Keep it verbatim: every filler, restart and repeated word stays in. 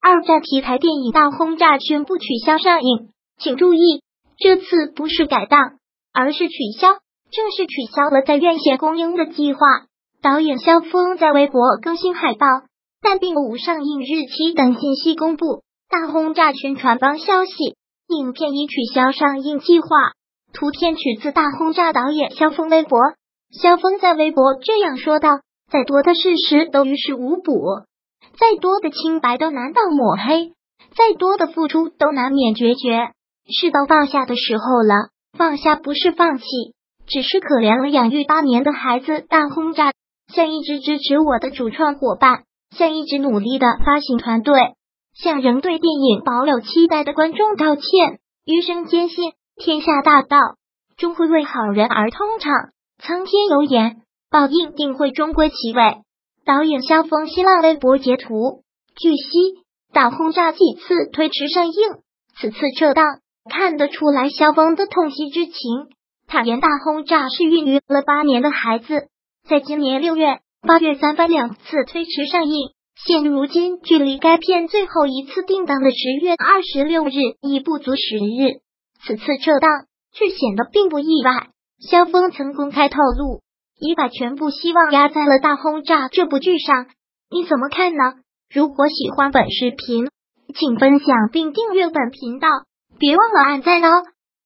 二战题材电影《大轰炸》宣布取消上映。请注意，这次不是改档，而是取消，正式取消了在院线公映的计划。导演萧峰在微博更新海报，但并无上映日期等信息公布。大轰炸宣传方消息，影片已取消上映计划。图片取自大轰炸导演萧峰微博。萧峰在微博这样说道：再多的事实都于事无补，再多的清白都难道抹黑，再多的付出都难免决绝，是到放下的时候了。放下不是放弃，只是可怜了养育八年的孩子。大轰炸向一直支持我的主创伙伴，向一直努力的发行团队，向仍对电影保有期待的观众道歉。余生坚信天下大道终会为好人而通畅，苍天有眼，报应定会终归其位。导演萧峰新浪微博截图。据悉，大轰炸几次推迟上映，此次撤档看得出来萧峰的痛惜之情。坦言大轰炸是孕育了八年的孩子，在今年六月、八月三番两次推迟上映，现如今距离该片最后一次定档的十月二十六日已不足十日，此次撤档却显得并不意外。萧峰曾公开透露，已把全部希望压在了大轰炸这部剧上。你怎么看呢？如果喜欢本视频，请分享并订阅本频道，别忘了按赞哦。